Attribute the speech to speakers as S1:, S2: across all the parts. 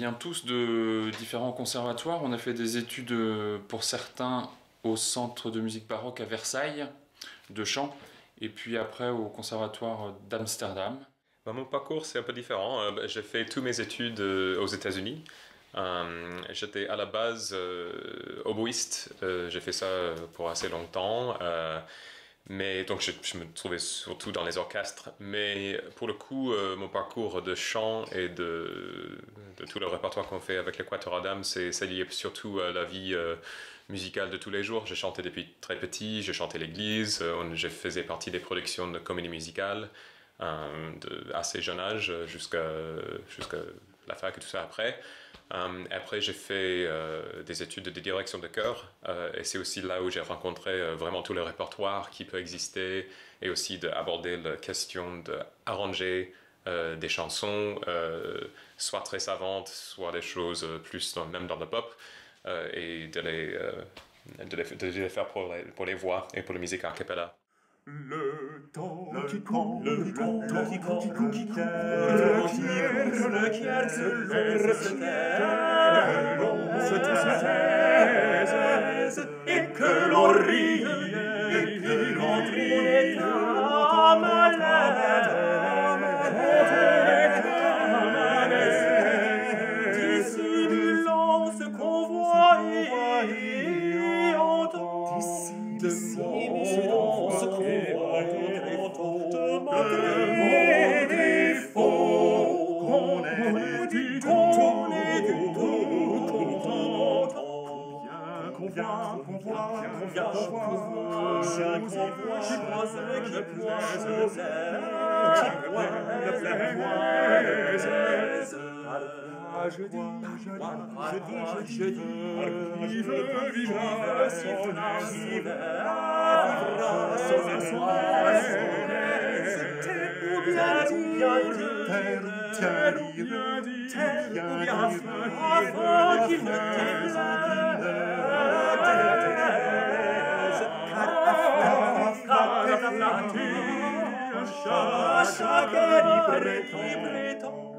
S1: vient tous de différents conservatoires. On a fait des études pour certains au Centre de musique baroque à Versailles, de chant, et puis après au Conservatoire d'Amsterdam.
S2: Mon parcours, c'est un peu différent. J'ai fait toutes mes études aux États-Unis. J'étais à la base oboïste. J'ai fait ça pour assez longtemps. Mais donc je me trouvais surtout dans les orchestres. Mais pour le coup, mon parcours de chant et de tout le répertoire qu'on fait avec le Quatuor Adam, c'est lié surtout à la vie musicale de tous les jours. J'ai chanté depuis très petit, j'ai chanté à l'église, je faisais partie des productions de comédie musicale de assez jeune âge jusqu'à la fac et tout ça après. Après, j'ai fait des études de direction de chœur et c'est aussi là où j'ai rencontré vraiment tout le répertoire qui peut exister et aussi d'aborder la question d'arranger des chansons, soit très savantes, soit des choses plus même dans le pop et de les faire pour les voix et pour la musique a cappella.
S3: Le temps qui court, le temps qui court, le temps qui court, le qui se taise, et que l'on rit, et que l'on rit, dissimulant ce qu'on voit et entend, dissimulant ce qu'on voit et entend, malgré faux, qu'on est du content, qu'on vient, qu'on voit, je dis, qui veut vivre, à chaque prétend.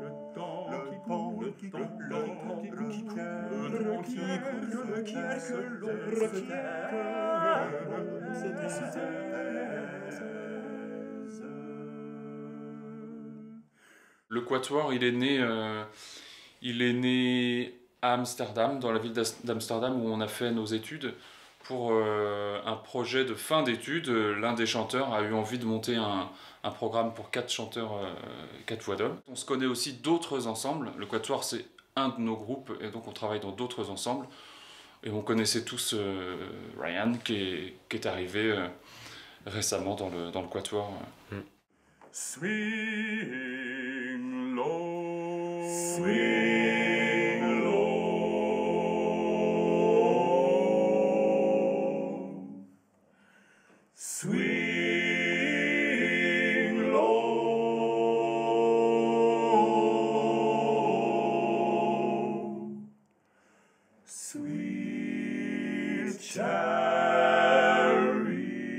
S1: Le Quatuor, il est né à Amsterdam, dans la ville d'Amsterdam où on a fait nos études. Pour un projet de fin d'études, l'un des chanteurs a eu envie de monter un programme pour 4 chanteurs, 4 voix d'hommes. On se connaît aussi d'autres ensembles. Le Quatuor, c'est un de nos groupes, et donc on travaille dans d'autres ensembles. Et on connaissait tous Ryan, qui est arrivé récemment dans le Quatuor.
S3: Swing low, swing low, swing low, sweet chariot.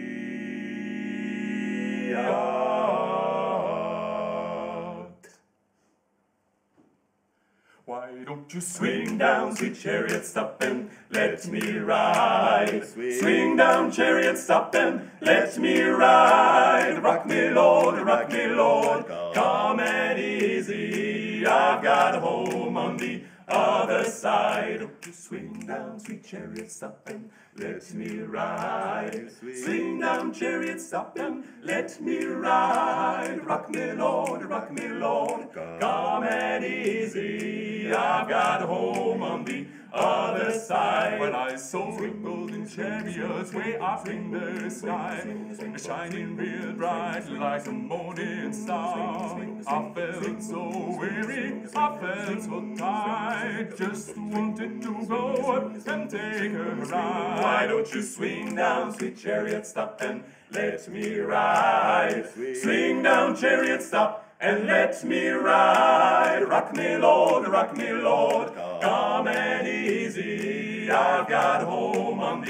S3: Why don't you swing down, sweet chariot, stop and let me ride? Swing down, chariot, stop and let me ride. Rock me, Lord, come and easy. I've got a home on the other side. Don't you swing down, sweet chariot, stop and let me ride. Swing down, chariot, stop and let me ride. Rock me, Lord, come and easy. I've got a home on the other side. When I saw golden chariots way up in the sky, shining real bright like a morning star, I felt so weary, I felt so tired, just wanted to go up and take a ride. Why don't you swing down, sweet chariot, stop and let me ride? Swing down, chariot, stop and let me ride. Rock me, Lord, come and easy. I've got home on the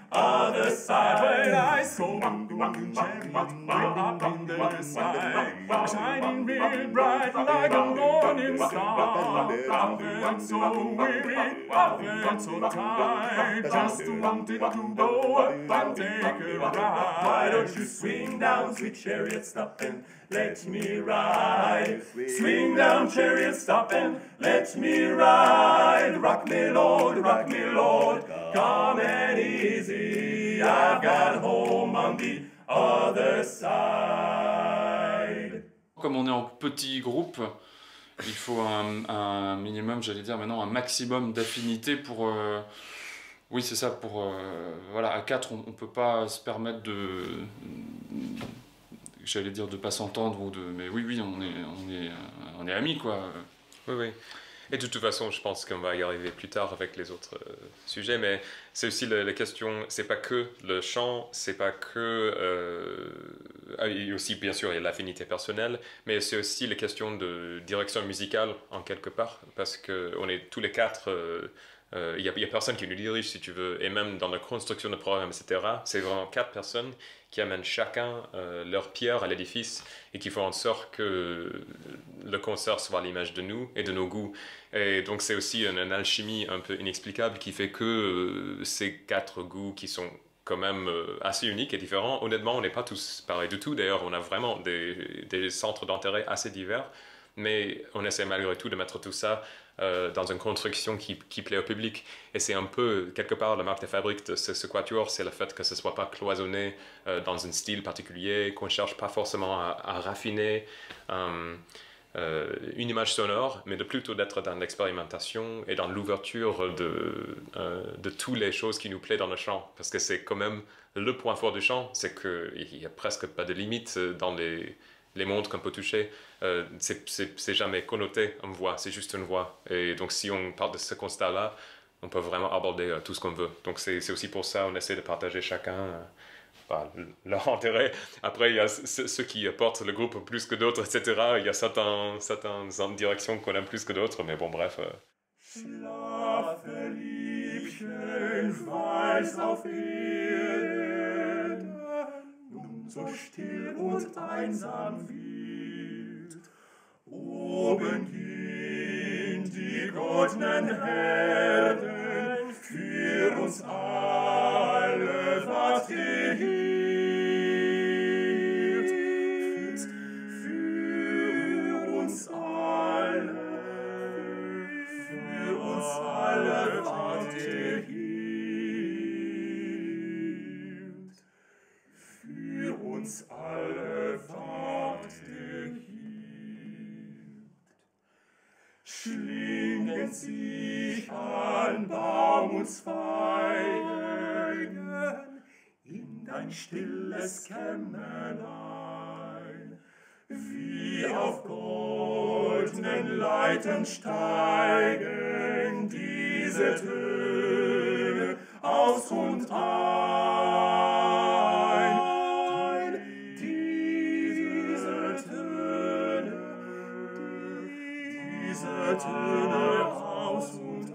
S3: other side. When I saw chariot up in the sky, shining real bright like a morning star. I felt so weary, I felt so tired, just wanted to go up and take a ride. Why don't you swing down, sweet chariot, stop and let me ride? Swing down, chariot, stop and let me ride. Rock me, Lord, come and easy. I've got home on the other side.
S1: Comme on est en petit groupe, il faut un minimum, j'allais dire maintenant un maximum d'affinité pour... oui, c'est ça, pour... voilà, à 4, on ne peut pas se permettre de... J'allais dire de pas s'entendre, ou de... mais oui, on est amis, quoi.
S2: Oui. Et de toute façon, je pense qu'on va y arriver plus tard avec les autres sujets, mais c'est aussi la question, c'est pas que le chant, c'est pas que... et aussi, bien sûr, il y a l'affinité personnelle, mais c'est aussi la question de direction musicale, en quelque part, parce qu'on est tous les 4... il y a personne qui nous dirige, si tu veux, et même dans la construction de programme, etc., c'est vraiment 4 personnes qui amènent chacun leur pierre à l'édifice et qui font en sorte que le concert soit à l'image de nous et de nos goûts. Et donc c'est aussi une alchimie un peu inexplicable qui fait que ces 4 goûts qui sont quand même assez uniques et différents, honnêtement, on n'est pas tous pareils du tout. D'ailleurs, on a vraiment des centres d'intérêt assez divers, mais on essaie malgré tout de mettre tout ça dans une construction qui plaît au public. Et c'est un peu, quelque part, la marque de fabrique de ce quatuor, c'est le fait que ce ne soit pas cloisonné dans un style particulier, qu'on ne cherche pas forcément à raffiner une image sonore, mais plutôt d'être dans l'expérimentation et dans l'ouverture de toutes les choses qui nous plaisent dans le chant. Parce que c'est quand même le point fort du chant, c'est qu'il n'y a presque pas de limite dans les mondes qu'on peut toucher. C'est jamais connoté en voix, c'est juste une voix. Et donc si on part de ce constat-là, on peut vraiment aborder tout ce qu'on veut. Donc c'est aussi pour ça qu'on essaie de partager chacun leur intérêt. Après, il y a ceux qui portent le groupe plus que d'autres, etc. Il y a certaines directions qu'on aime plus que d'autres, mais bon, bref.
S3: Schlafe, Liebchen, weiß auf Erden, nun so still und einsam wild. Oben gehen die goldenen Herden, für uns alle was gehielt. Für uns alle was gehielt. Für uns alle ward gehielt. Schlingen sich an Baum und Zweigen in dein stilles Kämmerlein, wie auf goldenen Leitern steigen diese Töne aus und ein. Diese Töne aus und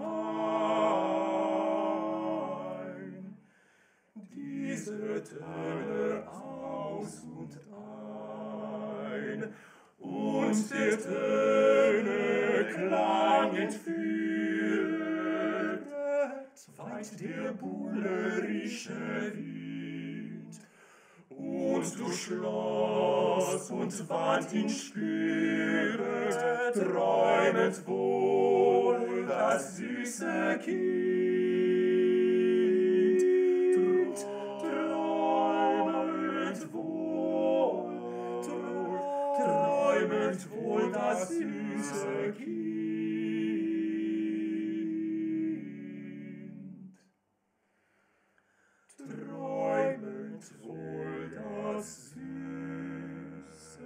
S3: ein. Diese Töne aus und ein. Und der Töne Klang entführet, weit der buhlerische Wind. Und durch Schloss und Wand ihn spüret, träumend wohl das süße Kind. Träumend wohl das süße Kind. Träumend wohl das süße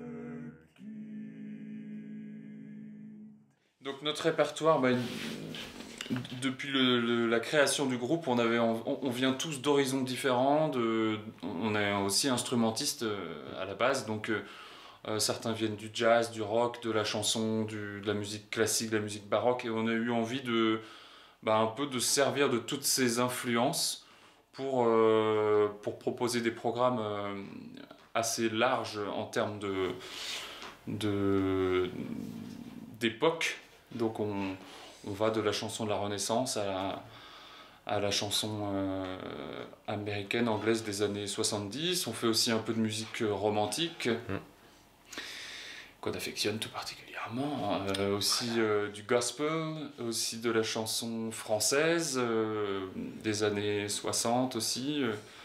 S3: Kind.
S1: Donc notre répertoire, depuis la création du groupe, on vient tous d'horizons différents, on est aussi instrumentistes à la base, donc certains viennent du jazz, du rock, de la chanson, de la musique classique, de la musique baroque, et on a eu envie un peu de se servir de toutes ces influences pour proposer des programmes assez larges en termes d'époque. Donc on va de la chanson de la Renaissance à la chanson américaine, anglaise des années 70. On fait aussi un peu de musique romantique, qu'on affectionne tout particulièrement. Aussi du gospel, aussi de la chanson française des années 60 aussi.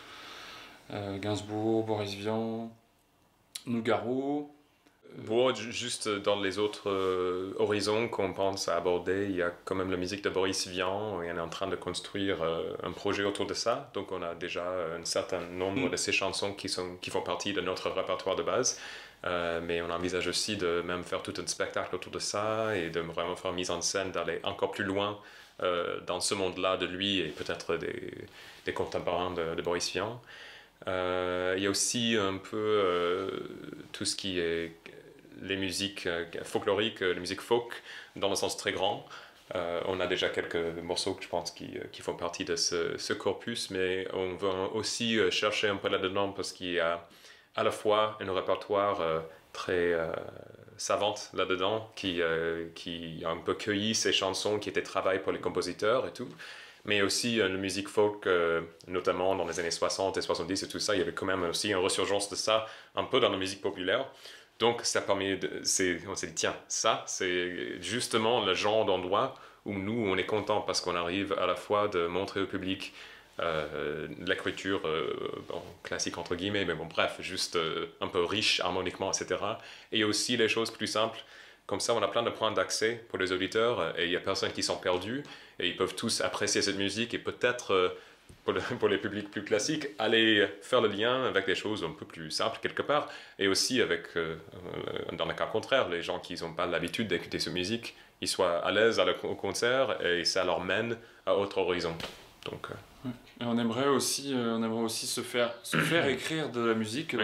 S1: Gainsbourg, Boris Vian, Nougaro.
S2: Bon, juste dans les autres horizons qu'on pense à aborder, il y a quand même la musique de Boris Vian, et on est en train de construire un projet autour de ça. Donc on a déjà un certain nombre de ces chansons qui font partie de notre répertoire de base. Mais on envisage aussi de même faire tout un spectacle autour de ça et de vraiment faire une mise en scène, d'aller encore plus loin dans ce monde-là de lui et peut-être des contemporains de Boris Vian. Il y a aussi un peu tout ce qui est les musiques folkloriques, les musiques folk dans le sens très grand. On a déjà quelques morceaux que je pense qui font partie de ce corpus, mais on veut aussi chercher un peu là-dedans parce qu'il y a à la fois un répertoire très savante là-dedans qui a un peu cueilli ces chansons qui étaient travail pour les compositeurs et tout, mais aussi la musique folk, notamment dans les années 60 et 70 et tout ça, il y avait quand même aussi une resurgence de ça un peu dans la musique populaire. Donc ça permet on s'est dit tiens, ça c'est justement le genre d'endroit où nous on est content parce qu'on arrive à la fois de montrer au public l'écriture bon, classique entre guillemets, mais bon bref, juste un peu riche harmoniquement, etc. Et aussi les choses plus simples, comme ça on a plein de points d'accès pour les auditeurs et il n'y a personne qui sont perdus et ils peuvent tous apprécier cette musique et peut-être pour les publics plus classiques, aller faire le lien avec des choses un peu plus simples quelque part, et aussi avec, dans le cas contraire, les gens qui n'ont pas l'habitude d'écouter cette musique, ils soient à l'aise au concert et ça leur mène à autre horizon. Donc,
S1: Et on aimerait aussi se faire écrire de la musique,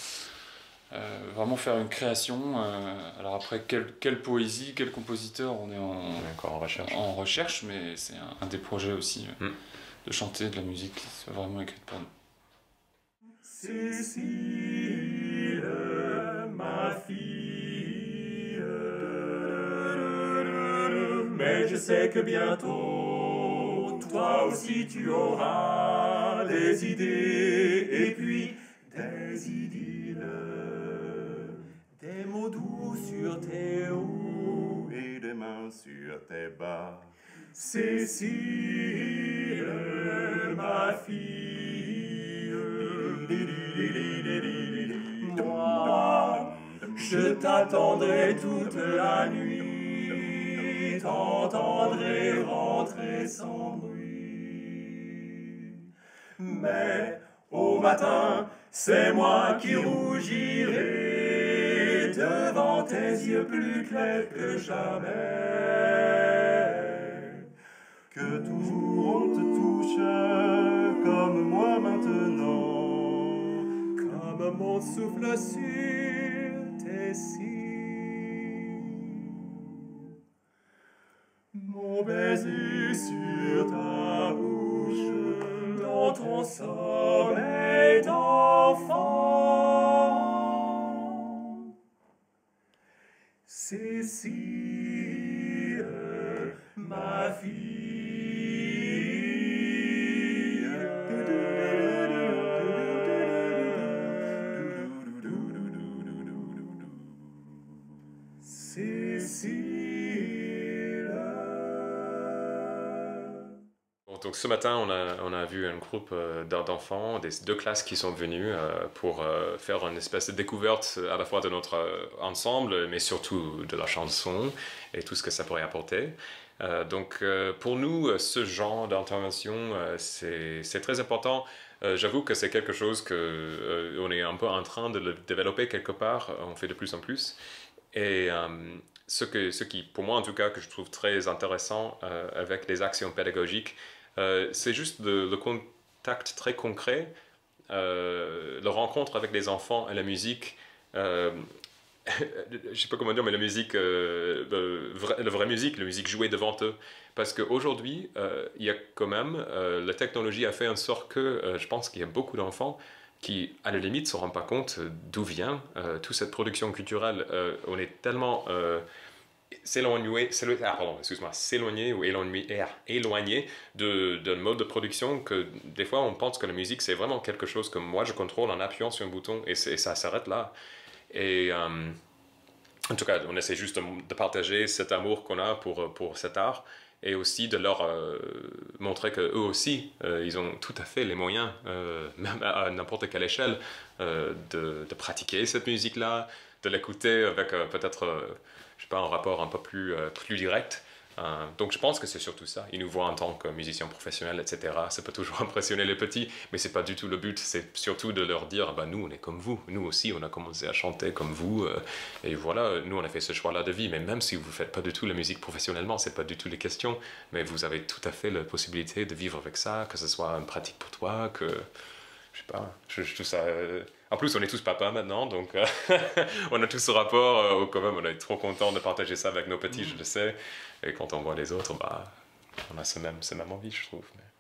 S1: vraiment faire une création. Alors après, quelle poésie, quel compositeur, on est
S2: encore
S1: en recherche, mais c'est un des projets aussi. De chanter de la musique qui soit vraiment écrite pour nous.
S3: Cécile, ma fille, mais je sais que bientôt, toi aussi tu auras des idées, et puis des idylles, des mots doux sur tes hauts et des mains sur tes bas. Cécile, ma fille, moi, je t'attendrai toute la nuit, t'entendrai rentrer sans bruit. Mais au matin, c'est moi qui rougirai devant tes yeux plus clairs que jamais. Que toujours on te touche comme moi maintenant, comme mon souffle sur tes cils, mon baiser sur ta bouche, dans ton sommeil d'enfant. Cécile, ma fille,
S2: donc ce matin, on a vu un groupe d'enfants, des deux classes qui sont venus pour faire une espèce de découverte à la fois de notre ensemble, mais surtout de la chanson et tout ce que ça pourrait apporter. Donc pour nous, ce genre d'intervention, c'est très important. J'avoue que c'est quelque chose que on est un peu en train de le développer quelque part, on fait de plus en plus. Et ce qui, pour moi en tout cas, que je trouve très intéressant avec les actions pédagogiques, c'est juste le contact très concret, la rencontre avec les enfants et la musique. je sais pas comment dire, mais la musique, la vraie musique, la musique jouée devant eux. Parce qu'aujourd'hui, il y a quand même, la technologie a fait en sorte que je pense qu'il y a beaucoup d'enfants qui, à la limite, ne se rendent pas compte d'où vient toute cette production culturelle. On est tellement s'éloigner ou éloigné d'un mode de production que des fois on pense que la musique c'est vraiment quelque chose que moi je contrôle en appuyant sur un bouton et ça s'arrête là. Et en tout cas, on essaie juste de partager cet amour qu'on a pour cet art et aussi de leur montrer qu'eux aussi, ils ont tout à fait les moyens, même à n'importe quelle échelle, de pratiquer cette musique-là, de l'écouter avec peut-être, je sais pas, un rapport un peu plus direct. Donc je pense que c'est surtout ça. Ils nous voient en tant que musiciens professionnels, etc. Ça peut toujours impressionner les petits, mais c'est pas du tout le but. C'est surtout de leur dire, bah, nous on est comme vous. Nous aussi on a commencé à chanter comme vous. Et voilà, nous on a fait ce choix-là de vie. Mais même si vous faites pas du tout la musique professionnellement, c'est pas du tout les questions. Mais vous avez tout à fait la possibilité de vivre avec ça, que ce soit une pratique pour toi, que... Je sais pas, je trouve ça... En plus, on est tous papas maintenant, donc on a tous ce rapport où quand même on est trop content de partager ça avec nos petits, je le sais. Et quand on voit les autres, bah, on a ce même envie, je trouve. Mais...